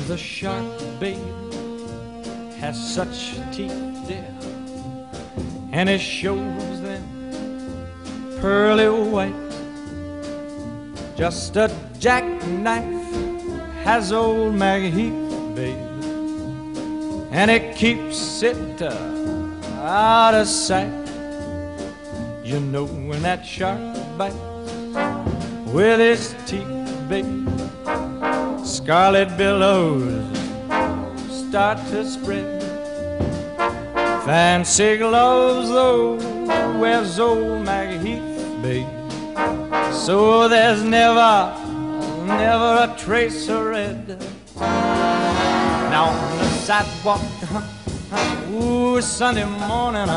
The shark, babe, has such teeth, dear, and it shows them pearly white. Just a jackknife has old Maggie Heath, babe, and it keeps it out of sight. You know when that shark bites with his teeth, babe, scarlet billows start to spread. Fancy gloves, though, wears old Maggie Heath, babe, so there's never a trace of red. Now on the sidewalk, ooh, Sunday morning,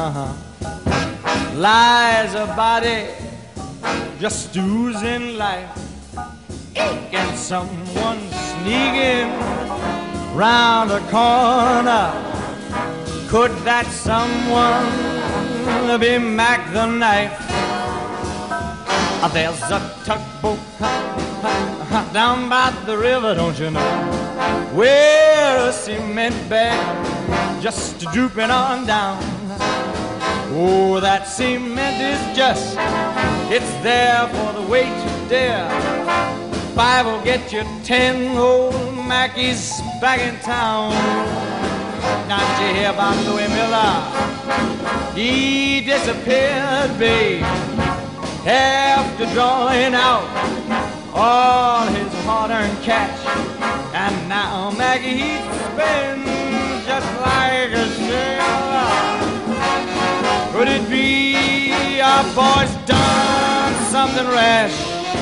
lies a body just oozing life. And someone sneaking round the corner. Could that someone be Mac the Knife? There's a tugboat down by the river, don't you know, where a cement bag just drooping on down. Oh, that cement is just, it's there for the weight to dare. 5 will get you 10 old Mackies back in town. Not you hear about Louis Miller? He disappeared, babe, after drawing out all his hard-earned cash. And now Maggie Heath's been just like a sailor. Could it be our boy's done something rash?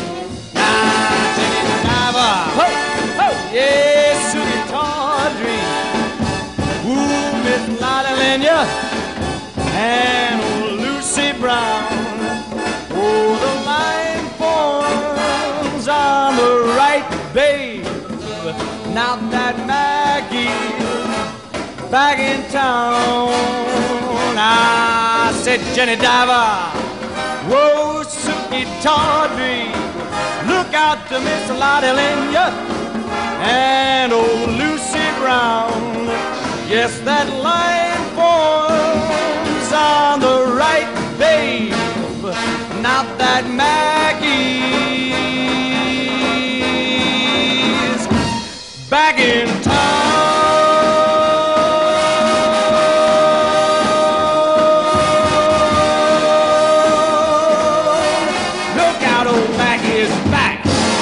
Yes, Susie Tawdry, ooh, Miss Lotte Lenya, and old Lucy Brown. Oh, the line forms on the right, babe. Now that Maggie's back in town, I said, Jenny Diver, whoa, Susie Tawdry, look out to Miss Lotte Lenya and old Lucy Brown. Yes, that line forms on the right, babe. Not that Maggie's back in town. Look out, old Maggie is back.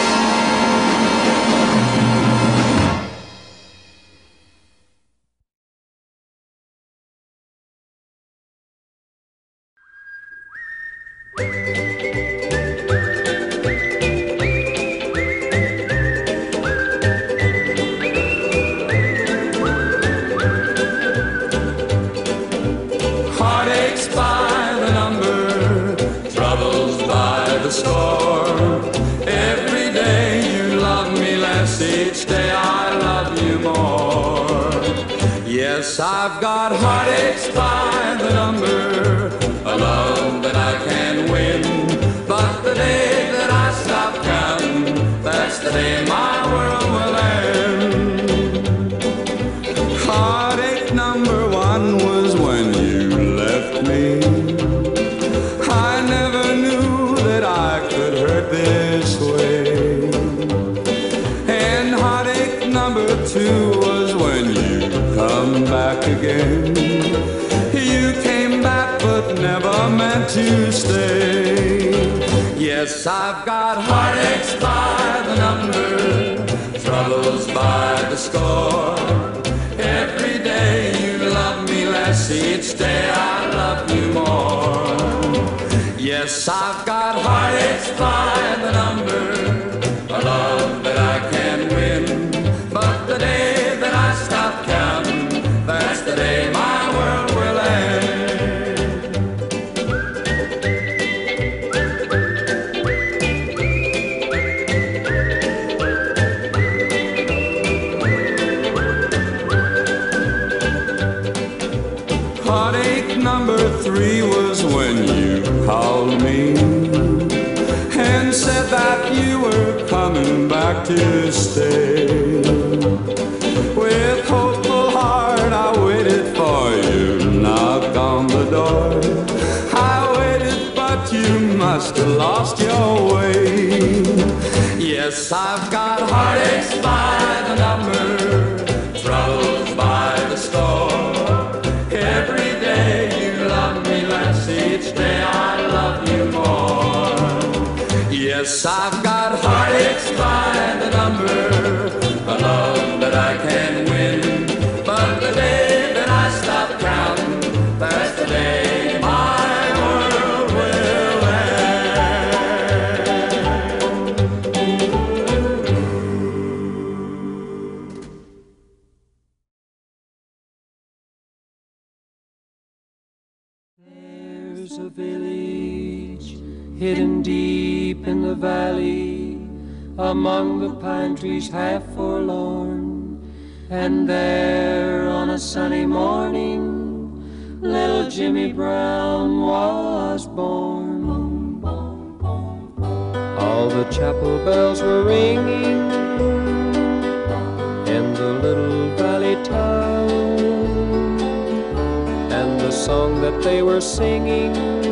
Heartaches by the number, troubles by the score. Every day you love me less, each day I love you more. Yes, I've got heartaches by the number, a love that I can win. But the day that I stop counting, that's the day my world will end. Heartache number 1 was when you left me. I never knew that I could hurt this way. And heartache number 2 was when you come back again. You came back but never meant to stay. Yes, I've got heartaches by the number, troubles by the score. Every day you love me less, each day I love you more. Yes, I've got heartaches by the number, a love that I can win. But the day that I stop counting, that's the day my world will end. Heartache number 3 was when you called me and said that you were coming back to stay. but you must have lost your way. Yes, I've got heartaches by the number, troubles by the score. Every day you love me less, each day I love you more. Yes, I've got heartaches by the number, a love that I can win. But the day that I stop counting, that's the day my world will end. There's a village hidden deep in the valley, among the pine trees half forlorn. And there on a sunny morning, little Jimmy Brown was born. All the chapel bells were ringing in the little valley town, and the song that they were singing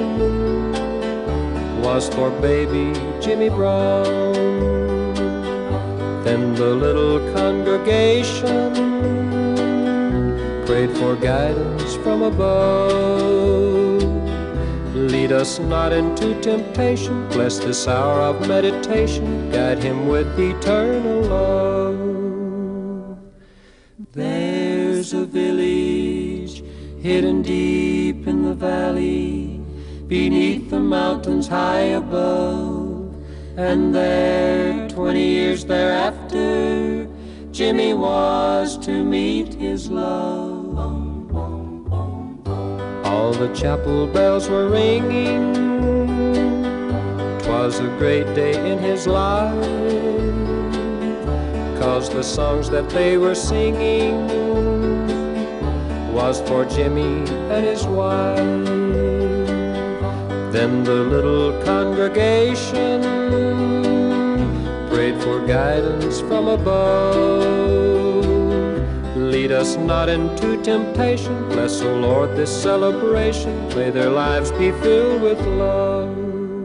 was for baby Jimmy Brown. Then the little congregation prayed for guidance from above. Lead us not into temptation, bless this hour of meditation, guide him with eternal love. There's a village hidden deep in the valley, beneath the mountains high above. And there, 20 years thereafter, Jimmy was to meet his love. All the chapel bells were ringing, 'twas a great day in his life, 'cause the songs that they were singing was for Jimmy and his wife. Then the little congregation prayed for guidance from above. Lead us not into temptation, bless, O Lord, this celebration, may their lives be filled with love.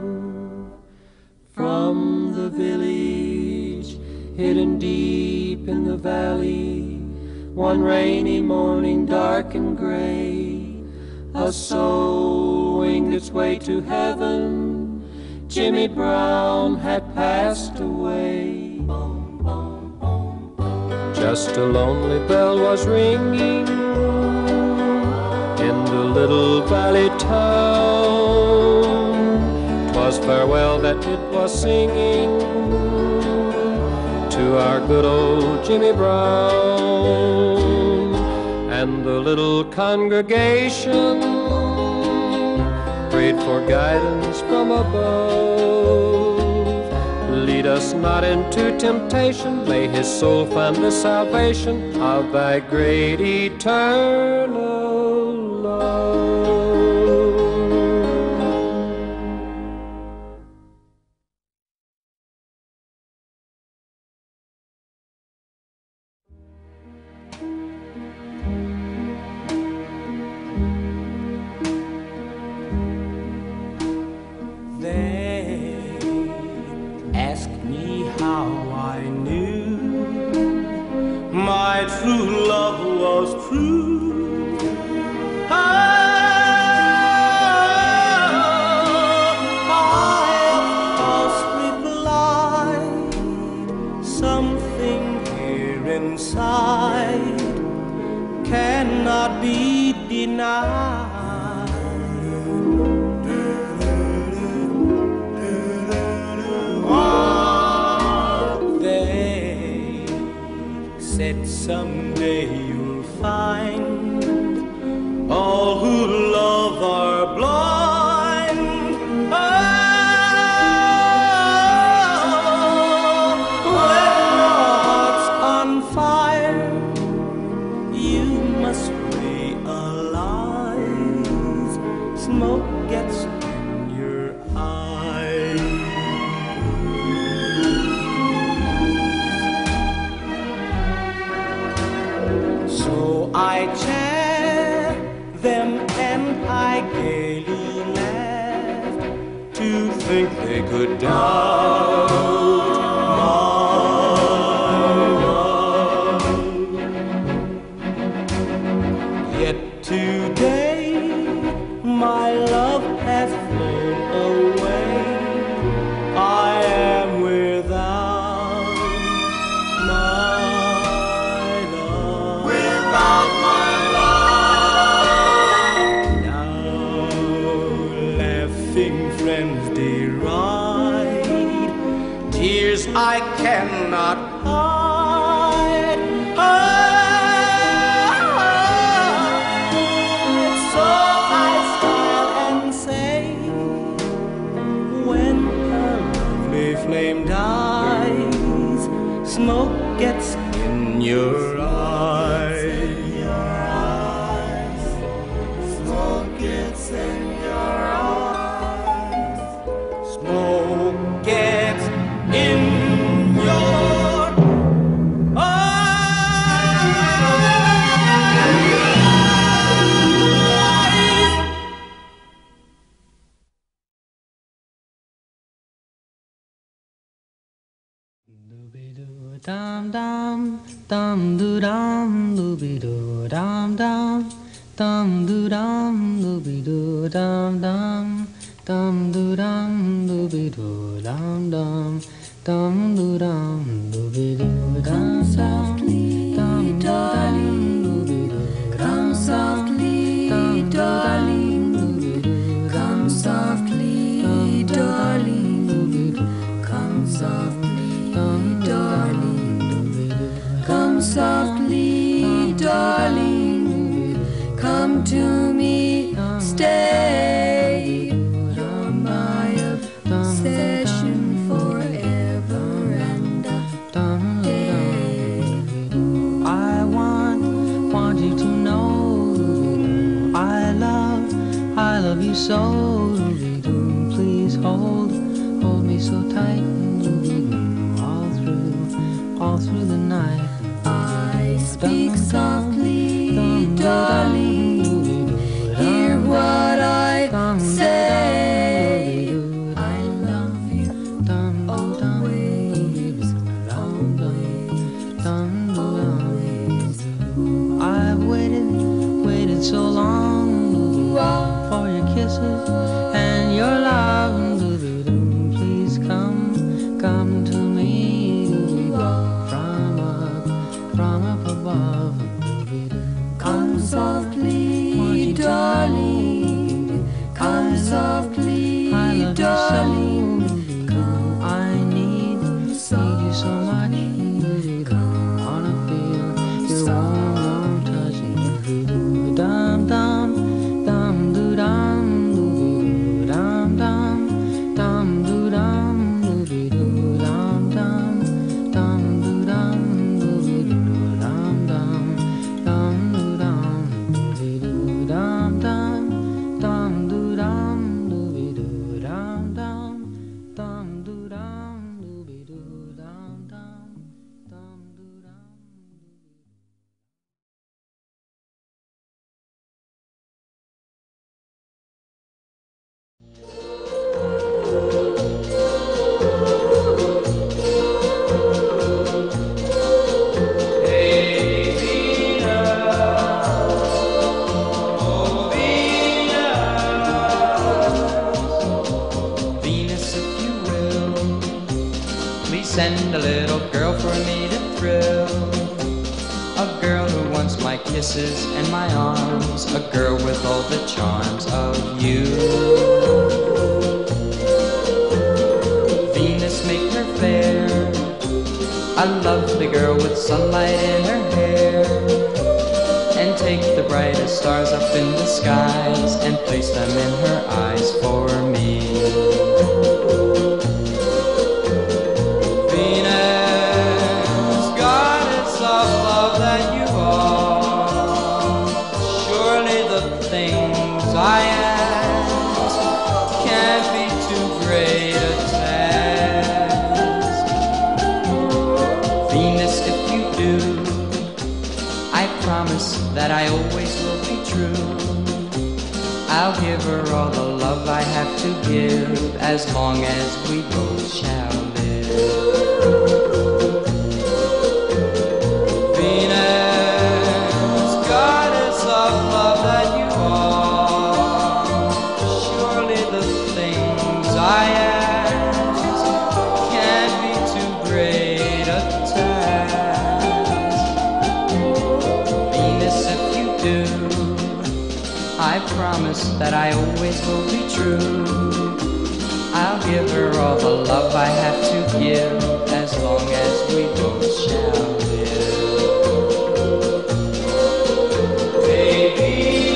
From the village hidden deep in the valley, one rainy morning dark and gray, a soul winged its way to heaven. Jimmy Brown had passed away. Just a lonely bell was ringing in the little valley town. 'Twas farewell that it was singing to our good old Jimmy Brown. And the little congregation prayed for guidance from above. Lead us not into temptation, may his soul find the salvation of thy great eternal love. True love was true. I must reply. Something here inside cannot be denied. They said someday you'll find all who love are blind. When heart's on fire, you must realize smoke gets in your eyes. So I to think they could doubt my love. Yet today my love has flown away. I am without my love. Without my love. Now laughing friends deride, tears I cannot hide. So I smile and say, when her lovely flame dies, smoke gets in your eyes. Smoke gets in your eyes. Smoke gets in your eyes. Dum dum dum do dum dooby doo dum dum dum do dum dooby doo dum dum dum do dum dooby doo dum dum dum do dum dooby doo dum softly darling dooby doo come softly darling dooby doo come softly darling dooby doo come softly darling, come softly, darling, come to me, stay. You're my obsession forever and a day. I want you to know I love you so. Please hold me so tight. All through the night, I speak softly, darling. Hear what I say. I love you always, always. I've waited so long for your kisses and your love. Please come to me. From up above, come softly, darling. Come softly, darling. Come, I need you so much. Wanna feel your warm touch. Dum dum dum do dum dum dum dum do dum dum dum dum do dum. Send a little girl for me to thrill. A girl who wants my kisses and my arms. A girl with all the charms of you. Venus, make her fair. A lovely girl with sunlight in her hair. And take the brightest stars up in the skies and place them in her eyes for me. I ask can't be too great a task. Venus, if you do, I promise that I always will be true. I'll give her all the love I have to give, as long as we both shall live. Venus, goddess of love that you are, surely the things I ask can't be too great a task. Venus, if you do, I promise that I always will be true. I'll give her all the love I have to give, as long as we both shall live. Baby,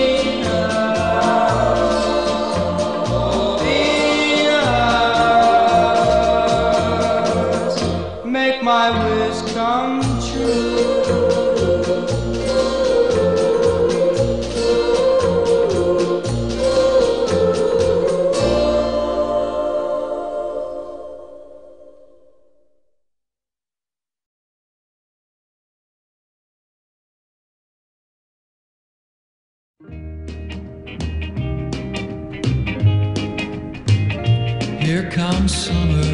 Venus, make my wish come true. Here comes summer,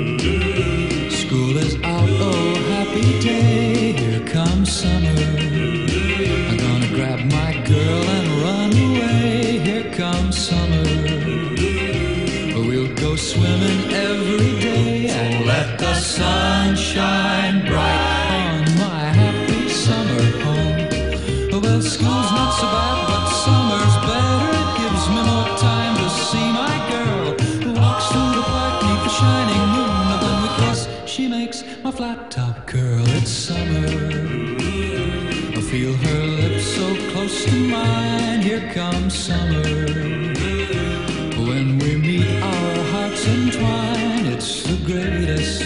school is out, oh happy day. Here comes summer, I'm gonna grab my girl and run away. Here comes summer, we'll go swimming every day and let the sun shine bright on my happy summer home. Well, school's not so bad, but summer's better. It gives me more time to see my girl who walks through the park neath the shining moon. And when we kiss, she makes my flat top curl. It's summer, I feel her lips so close to mine. Here comes summer, when we meet our hearts entwine. It's the greatest,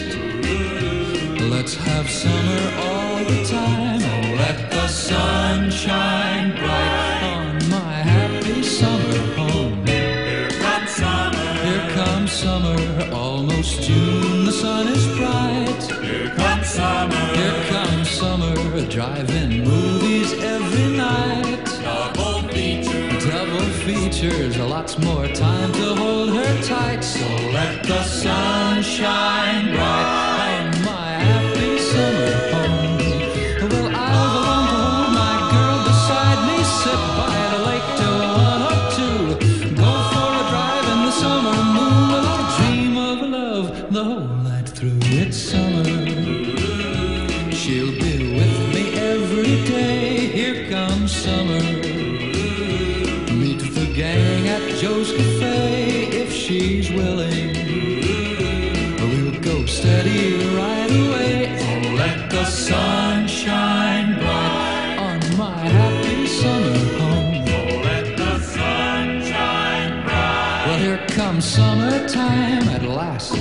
let's have summer all the time. Oh, let the sun shine bright on my happy summer home. Here comes summer, here comes summer, almost June, the sun is bright. Here comes summer, here comes summer, drive-in movies every night. Double features, lots more time to hold her tight. So let the sun shine bright on my happy summer home. Well, I'll go on to hold my girl beside me, sit by the lake till 1 or 2, go for a drive in the summer moon, and I'll dream of love the whole night through. It's summer, she'll be with me every day. Here comes summer, meet the gang at Joe's Cafe if she's willing. We'll go steady right away. Oh, let the sun shine bright on my happy summer home. Oh, let the sun shine bright. Well, here comes summertime at last.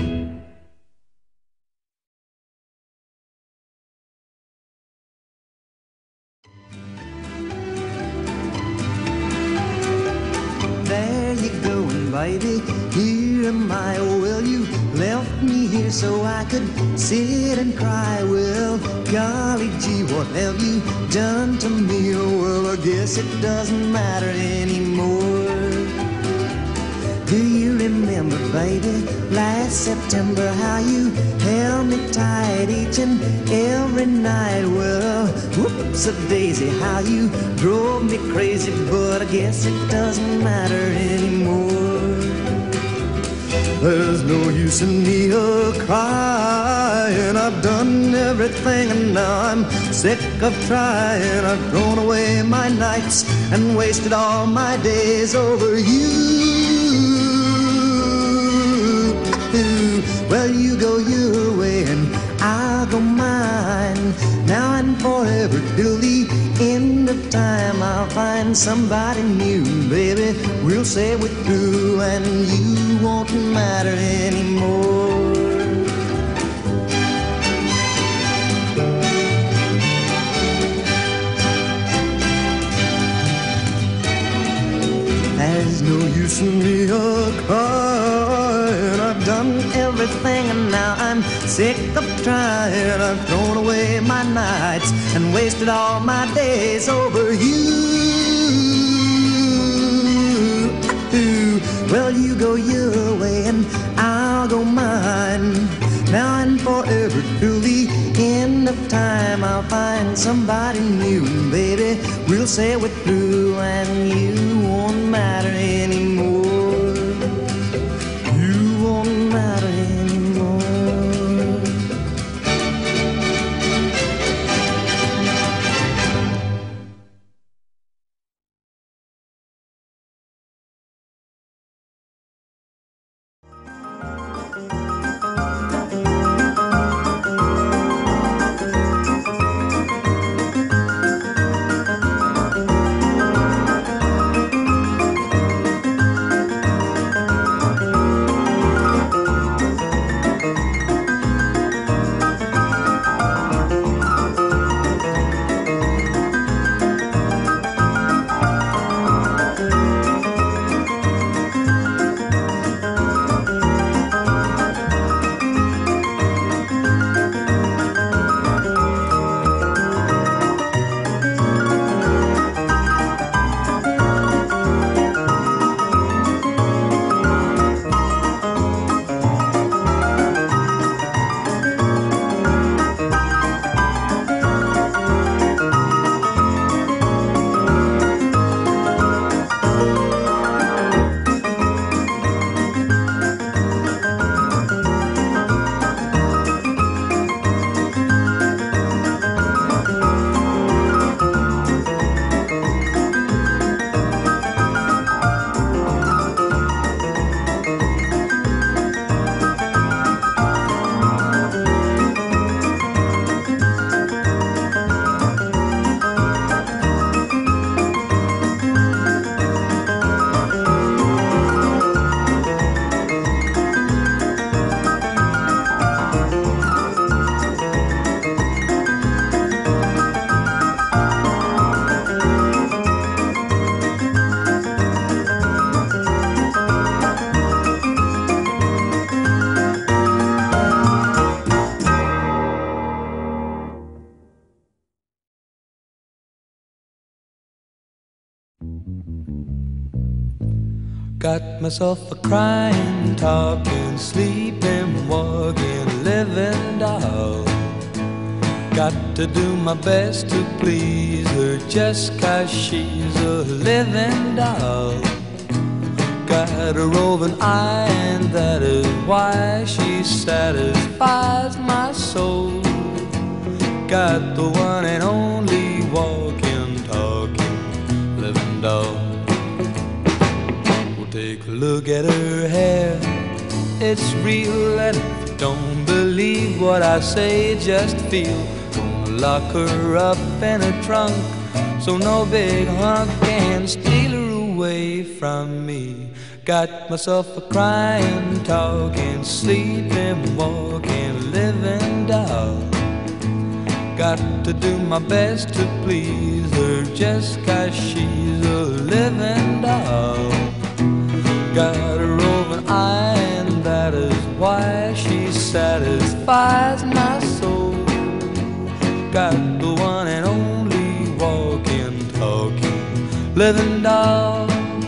There you going, baby, here am I. Oh, well, you left me here so I could sit and cry. Well, golly gee, what have you done to me? Oh, well, I guess it doesn't matter anymore. Do you remember, baby, last September, how you held me tight each and every night? Well, whoops a daisy, how you drove me crazy, but I guess it doesn't matter anymore. There's no use in me crying. I've done everything and now I'm sick of trying. I've thrown away my nights and wasted all my days over you. Well, you go your way and I'll go mine, now and forever till the end of time. I'll find somebody new, baby, we'll say we're through, and you won't matter anymore. There's no use in me crying. I've done everything and now I'm sick of trying. I've thrown away my nights and wasted all my days over you. Well, you go your way and I'll go mine. Now and forever till the end of time, I'll find somebody new, and baby, we'll say we're through, and you won't matter anymore. You won't matter anymore. Got myself a crying, talking, sleeping, walking, living doll. Got to do my best to please her just 'cause she's a living doll. Got a roving eye and that is why she satisfies my soul. Got the one and only walking, talking, living doll. Take a look at her hair, it's real, and if you don't believe what I say, just feel. Gonna lock her up in a trunk, so no big hunk can steal her away from me. Got myself a crying, talking, sleeping, walking, living doll. Got to do my best to please her just 'cause she's a living doll. Got a roving eye and that is why she satisfies my soul. Got the one and only walking, talking, living doll.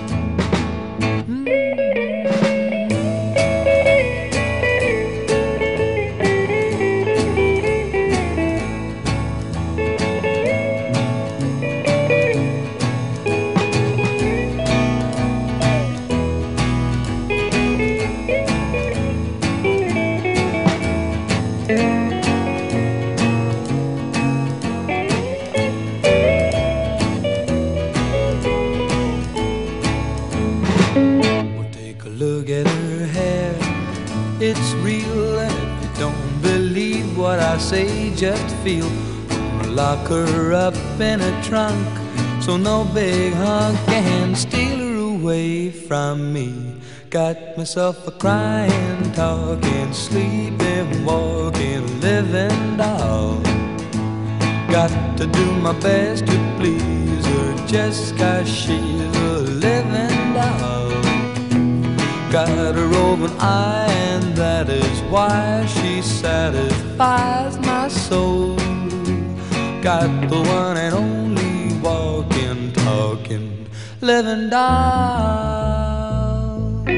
Look at her hair, it's real, and if you don't believe what I say, just feel. Gonna lock her up in a trunk, so no big hunk can steal her away from me. Got myself a crying, talking, sleeping, walking, living doll. Got to do my best to please her just 'cause she's a living doll. Got a roving eye and that is why she satisfies my soul. Got the one and only walking, talking, living doll.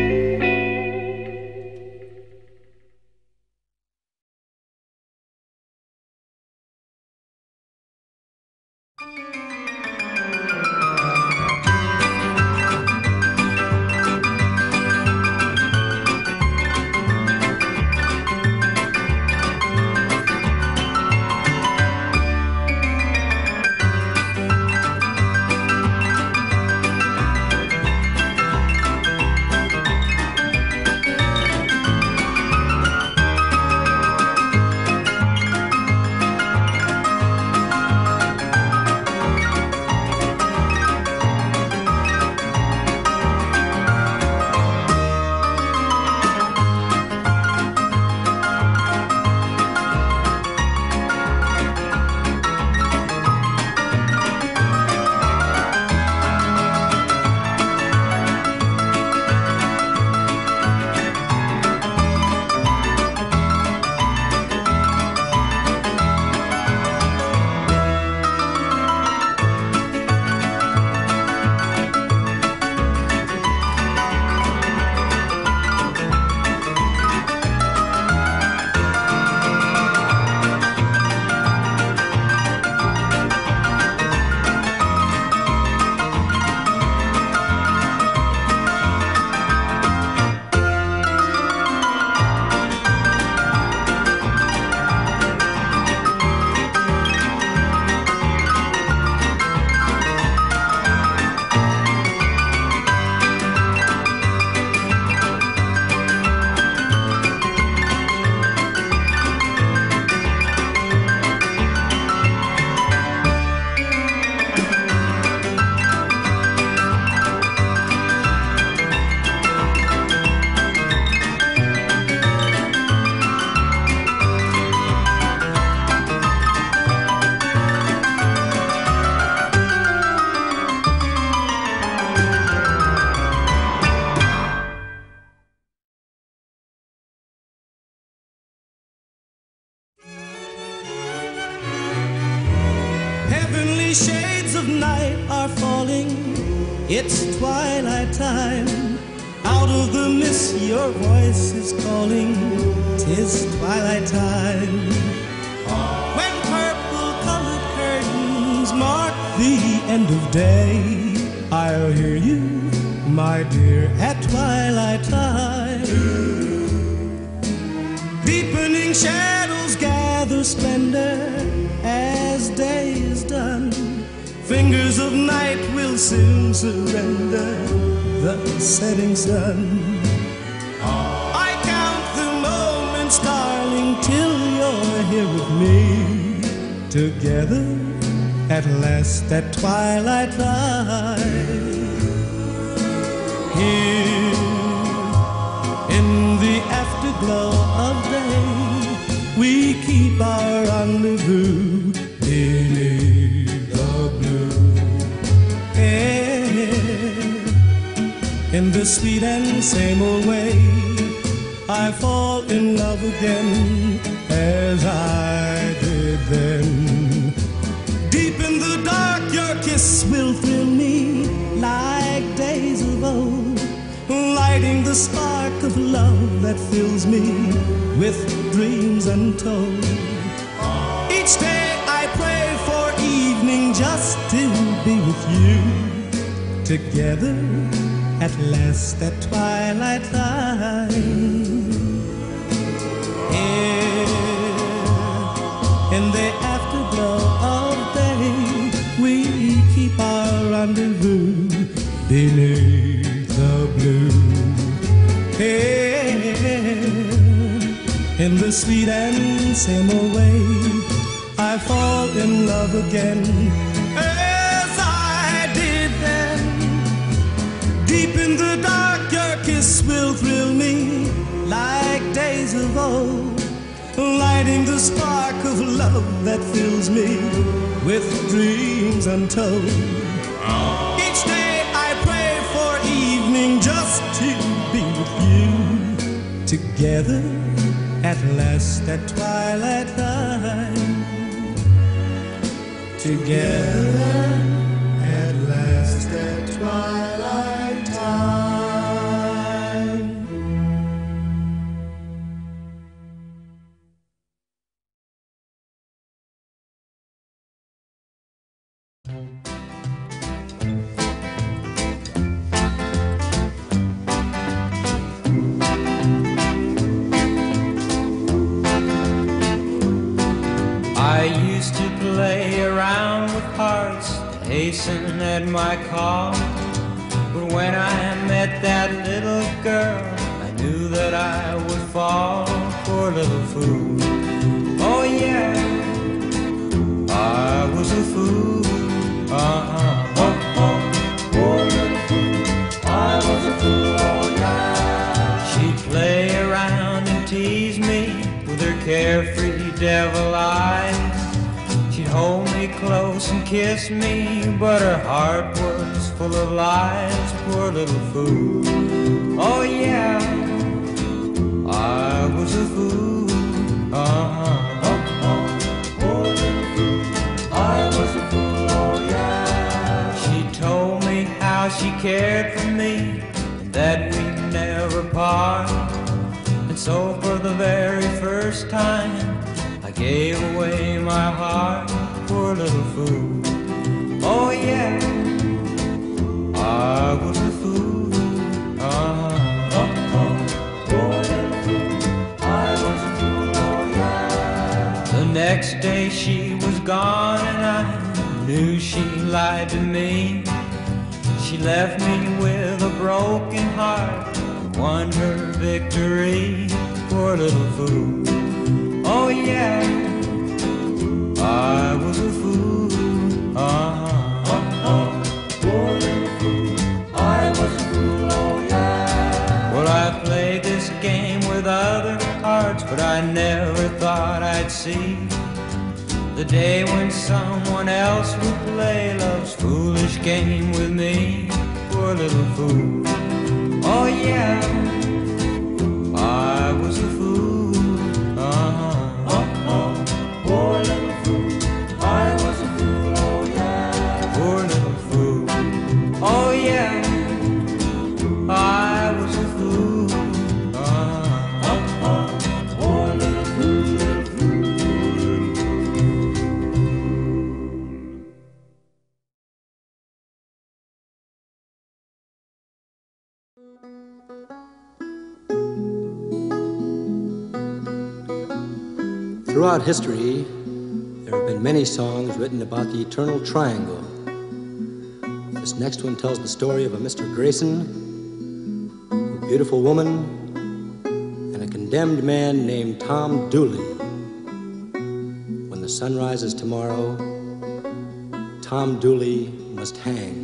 shades of night are falling. It's twilight time. Out of the mist your voice is calling. 'Tis twilight time. When purple-colored curtains mark the end of day, I'll hear you, my dear, at twilight time. Deepening shadows gather splendor as day is done. Fingers of night will soon surrender the setting sun. I count the moments, darling, till you're here with me. Together at last at twilight time. Here in the afterglow of day, we keep our rendezvous beneath the blue air. In the sweet and same old way, I fall in love again as I did then. Deep in the dark, your kiss will thrill me like days of old, lighting the spark of love that fills me with dreams untold. Each day I pray for evening just to be with you. Together at last at twilight time. In the afterglow of day, we keep our rendezvous beneath the blue air. In the sweet and same old way, I fall in love again as I did then. Deep in the dark, your kiss will thrill me like days of old, lighting the spark of love that fills me with dreams untold. Each day I pray for evening just to be with you. Together at last at twilight time. Together at last at twilight time. I used to play around with hearts, hasten at my call. But when I met that little girl, I knew that I would fall. Poor little fool. Oh yeah, I was a fool. Oh, oh, poor little fool. I was a fool. Oh yeah. She'd play around and tease me with her carefree devil eyes. She'd hold me close and kiss me, but her heart was full of lies. Poor little fool. Oh yeah, I was a fool. Poor little fool. I was a fool. Oh yeah. She told me how she cared for me and that we'd never part. And so for the very first time, I gave away my heart. Poor little fool. Oh yeah, I was a fool. Poor little fool. I was a fool. Oh yeah. The next day she was gone and I knew she lied to me. She left me with a broken heart, won her victory. Poor little fool. Oh yeah, I was a fool. Poor little fool. I was a fool. Oh yeah. Well, I played this game with other hearts, but I never thought I'd see the day when someone else would play love's foolish game with me. Poor little fool. Oh yeah, I was a fool. Poor little fool. I was a fool. Oh yeah. Throughout history, there have been many songs written about the eternal triangle. This next one tells the story of a Mr. Grayson, a beautiful woman, and a condemned man named Tom Dooley. When the sun rises tomorrow, Tom Dooley must hang.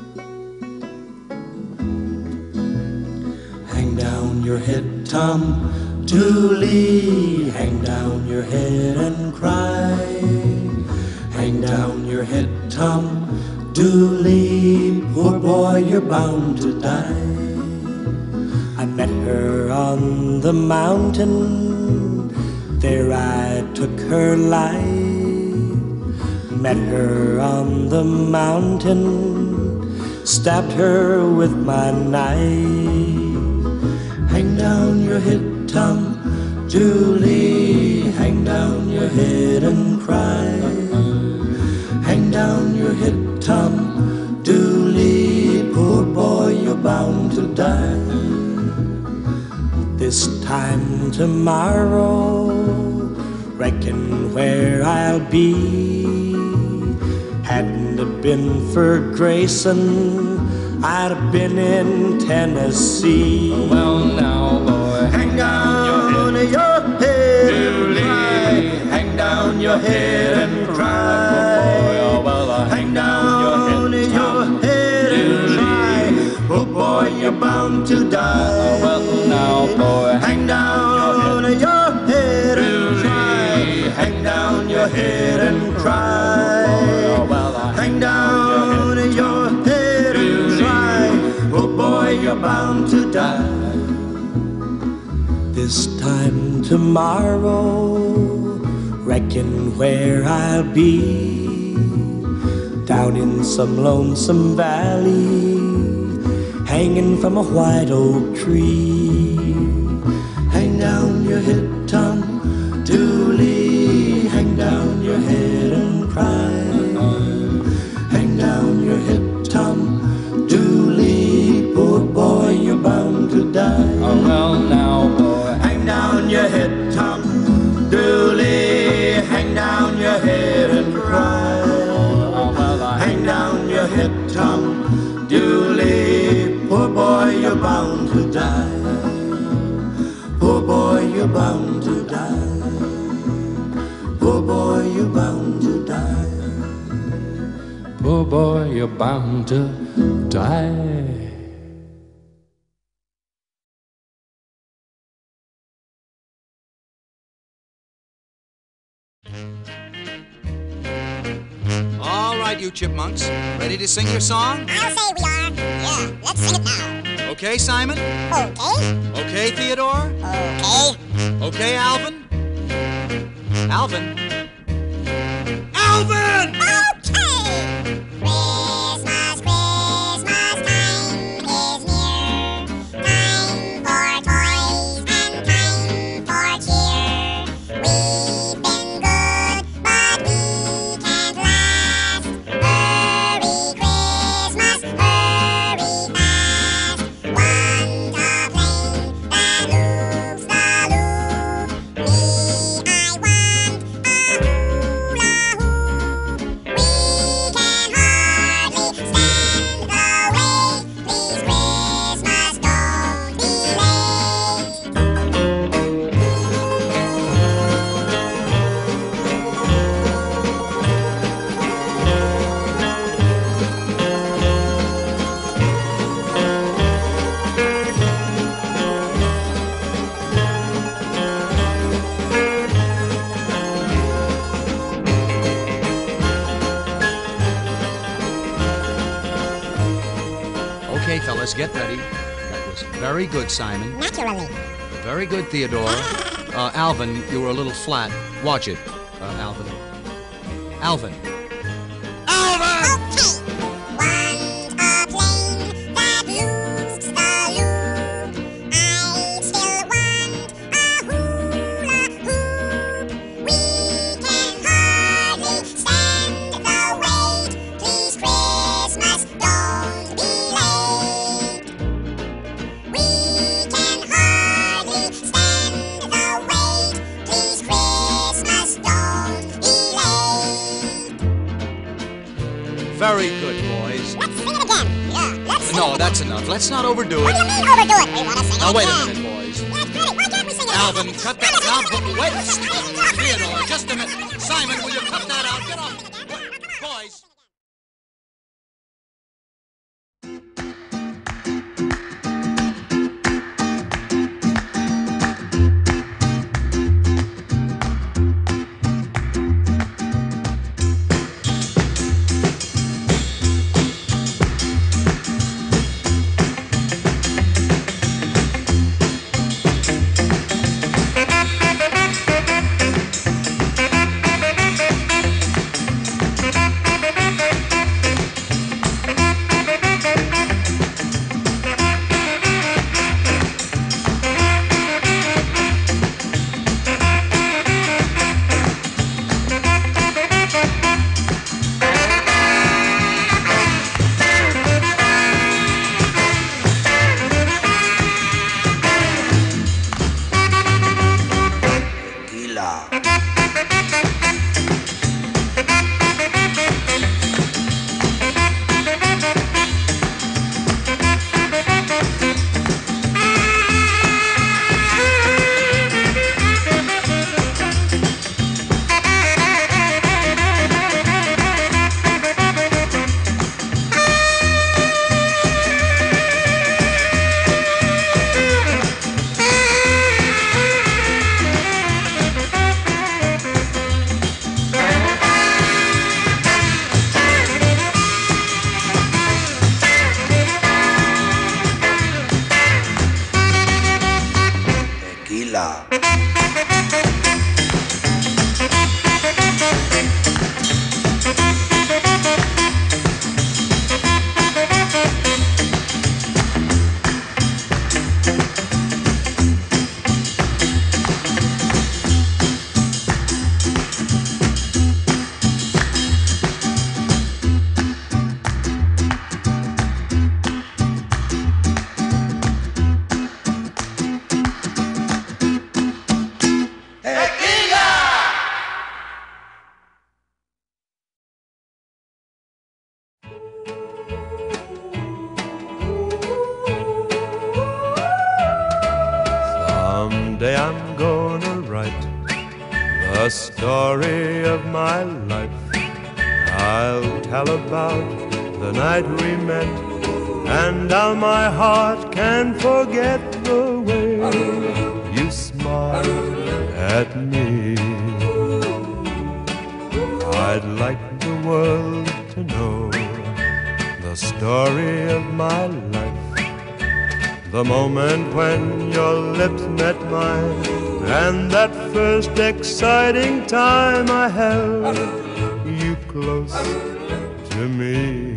Hang down your head, Tom Dooley, hang down your head and cry. Hang down your head, Tom Dooley, poor boy, you're bound to die. I met her on the mountain, there I took her life. Met her on the mountain, stabbed her with my knife. Hang down your head, Tom Dooley, hang down your head and cry. Hang down your head, Tom Dooley, poor boy, you're bound to die. This time tomorrow, reckon where I'll be. Hadn't it been for Grayson, I'd have been in Tennessee. Well, now, boy, hang down your head and cry. Hang down your head and cry. Hang down your head and cry. Oh boy, you're bound to die. well, now, boy, Hang down your head and cry. Hang down your head and cry. Hang down your head and cry. Oh boy, you're bound to die. This time tomorrow, reckon where I'll be. Down in some lonesome valley, hanging from a white oak tree. Hang down your head, Tom Dooley, hang down your head and cry. Hang down your head, Tom Dooley, poor boy, you're bound to die. oh, well, now, boy, Hang down your head, Tom Dooley, hang down your head and cry. Hang down your head, Tom Dooley, poor boy, you're bound to die. Poor boy, you're bound to die. Poor boy, you're bound to die. poor boy, you're bound to die. All right, you chipmunks, ready to sing your song? I'll say we are. Yeah, let's sing it now. Okay, Simon? Okay. Okay, Theodore? Okay. Okay, Alvin? Alvin? Alvin! Okay! Christmas, Christmas time is near. Time for toys and time for cheer. We've been good, but we can't last. Hurry, Christmas, hurry fast. Want a plane that loops the loop. Me, I want a hula hoop. We can hardly stand the wait. Please, Christmas, don't be late. Okay, fellas, get ready. That was very good, Simon. Naturally. Very good, Theodore. Alvin, you were a little flat. Watch it, Alvin. Alvin. Alvin! Okay. Want a plane that loops the loop. I still want a hula hoop. We can hardly stand the wait. Please, Christmas, don't be late. We can hardly stand the wait. Please, Christmas, Very good, boys. Let's sing it again. Yeah, let's sing No, it that's again. enough. Let's not overdo it. What do you mean overdo it? We want to sing Now, it wait a again. minute, boys. Yeah, it's pretty. Why can't we sing it Alvin, again? cut that down. Wait, Theodore, just a minute. Simon, will you cut that out? Get off. Boys. Someday I'm gonna write the story of my life. I'll tell about the night we met and how my heart can forget the way you smiled at me. I'd like the world to know the story of my life. The moment when your lips met mine, and that first exciting time I held you close to me.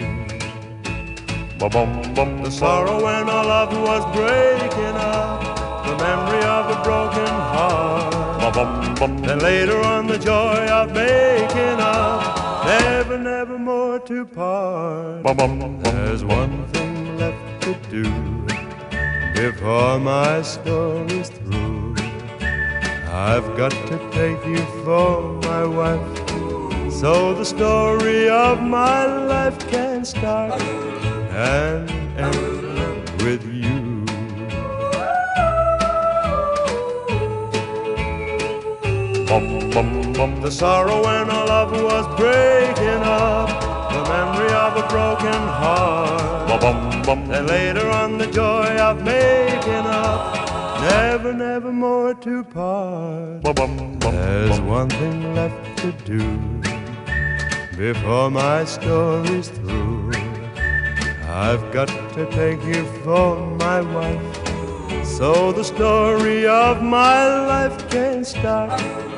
The sorrow when our love was breaking up, the memory of a broken heart, then later on the joy of making up, never, never more to part. There's one thing left to do before my story's through. I've got to take you for my wife, so the story of my life can start and end with you. The sorrow when our love was breaking up, the memory of a broken heart, and later on the joy of making up, never, never more to part. There's one thing left to do before my story's through. I've got to take you for my wife, so the story of my life can start